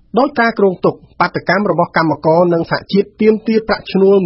ដោយការគ្រោងទុកបាតកម្មរបស់កម្មករនិងសហជីពទាមទារប្រាក់ឈ្នួល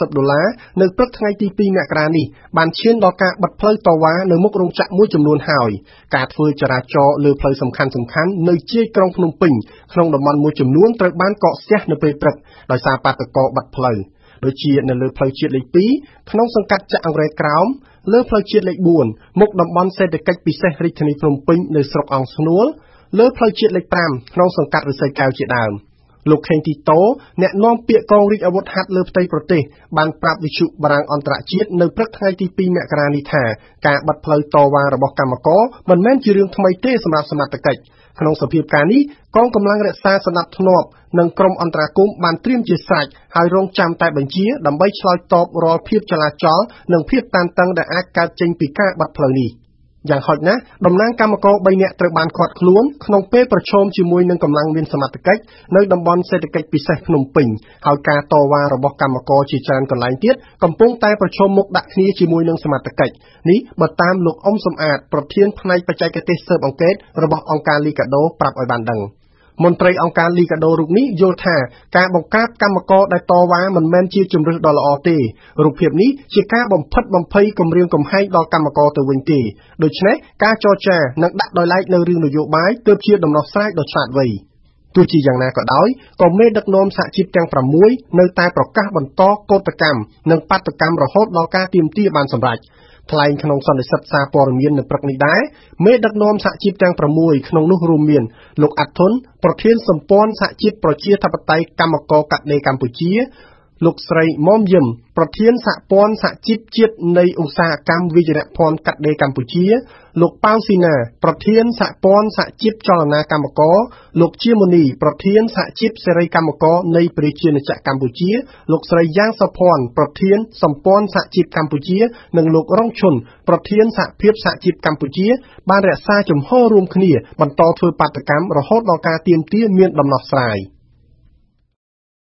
$160នៅព្រឹកថ្ងៃទី2មករានេះបានឈានដល់ការបិទផ្លូវតវ៉ានៅមុខរោងចក្រមួយចំនួនហើយការធ្វើចរាចរណ៍លើផ្លូវសំខាន់ៗនៅជាយក្រុងភ្នំពេញក្នុងតំបន់មួយចំនួនត្រូវបានកកស្ទះនៅពេលព្រឹកដោយសារបាតកោបិទផ្លូវដូចជានៅលើផ្លូវជាតិលេខ2ក្នុងសង្កាត់ចាក់អង្រែក្រោមលើផ្លូវជាតិលេខ4មុខតំបន់សេដ្ឋកិច្ចពិសេសរាជធានីភ្នំពេញនៅស្រុកអង្គស្នួលលើផ្លូវជាតិលេខ5ក្នុងសង្កាត់រិស័យកែវជាដើមលោកខេងទីតូអ្នកនាំពាក្យកងរាជអាវុធហត្ថលើផ្ទៃប្រទេសបានប្រាប់វិទ្យុបារាំងអន្តរជាតិនៅព្រឹកថ្ងៃទី2មករានេះថាការបិទផ្លូវតវ៉ារបស់កម្មករមិនមែនជារឿងថ្មីទេសម្រាប់សមត្ថកិច្ចក្នុងសភាពការនេះកងកម្លាំងរក្សាសណ្ដាប់ធ្នាប់និងក្រុមអន្តរាគមន៍បានត្រៀមជាស្រេចហើយរងចាំតែបញ្ជាដើម្បីឆ្លើយតបរាល់ភាពចលាចលនិងភាពតានតឹងដែលអាចកើតចេញពីការបិទផ្លូវនេះយ៉ាងហោចណាស់តំណាងកម្មករ3នាក់ត្រូវបានឃាត់ខ្លួនក្នុងពេលប្រឈមជាមួយនឹងកម្លាំងមានសមត្ថកិច្ចនៅតំបន់សេដ្ឋកិច្ចពិសេសភ្នំពេញហើយការតវ៉ារបស់កម្មករជាច្រើនកន្លែងទៀតកំពុងតែប្រឈមមុខដាក់គ្នាជាមួយនឹងសមត្ថកិច្ចនេះបើតាមលោកអ៊ុំសំអាតប្រធានផ្នែកបច្ចេកទេសស៊ើបអង្កេតរបស់អង្គការលីកាដូប្រាប់ឲ្យបានដឹងមន្ត្រីអង្គការលីកាដូរូបនេះយល់ថាការបង្ក្រាបកម្មករដែលតវ៉ាមិនមែនជាជំរើសដ៏ល្អទេរូបភាពនេះជាការបំផិតបំភ័យគម្រាមកំហែងដល់កម្មករទៅវិញទេដូច្នេះការចរចានិងដាក់ដោយឡែកនៅរឿងនយោបាយទើបជាដំណោះស្រាយដ៏ឆ្លាតវៃទោះជាយ៉ាងណាក៏ដោយក៏មេដឹកនាំសហជីពទាំង6នៅតែប្រកាសបន្តកោតកម្មនិងបាតកម្មរហូតដល់ការទាមទារបានសម្រេចថ្លែងក្នុងសន្និសីទសារព័ត៌មាននៅព្រឹកនេះដែរមេដឹកនាំសហជីពទាំង6ក្នុងនោះរួមមានលោកអាត់ធុនប្រធានសម្ព័ន្ធសហជីពប្រជាធិបតេយ្យកម្មករកាត់ដេរកម្ពុជាលោកស្រីមុំយឹមប្រធានសហព័ន្ធសហជីពជាតិនៃឧស្សាហកម្មវិជ្ជាភ័ណ្ឌកាត់ដេរកម្ពុជាលោកប៉ៅស៊ីណាប្រធានសហព័ន្ធសហជីពចលនាកម្មករលោកជាមូនីប្រធានសហជីពសេរីកម្មករនៃប្រជាណាចក្រកម្ពុជាលោកស្រីយ៉ាងសុភ័ណ្ឌប្រធានសម្ព័ន្ធសហជីពកម្ពុជានិងលោករងឈុនប្រធានសហភាពសហជីពកម្ពុជាបានរក្សាជំហររួមគ្នាបន្តធ្វើបាតកម្មរហូតដល់ការទាមទារមានដំណោះស្រាយ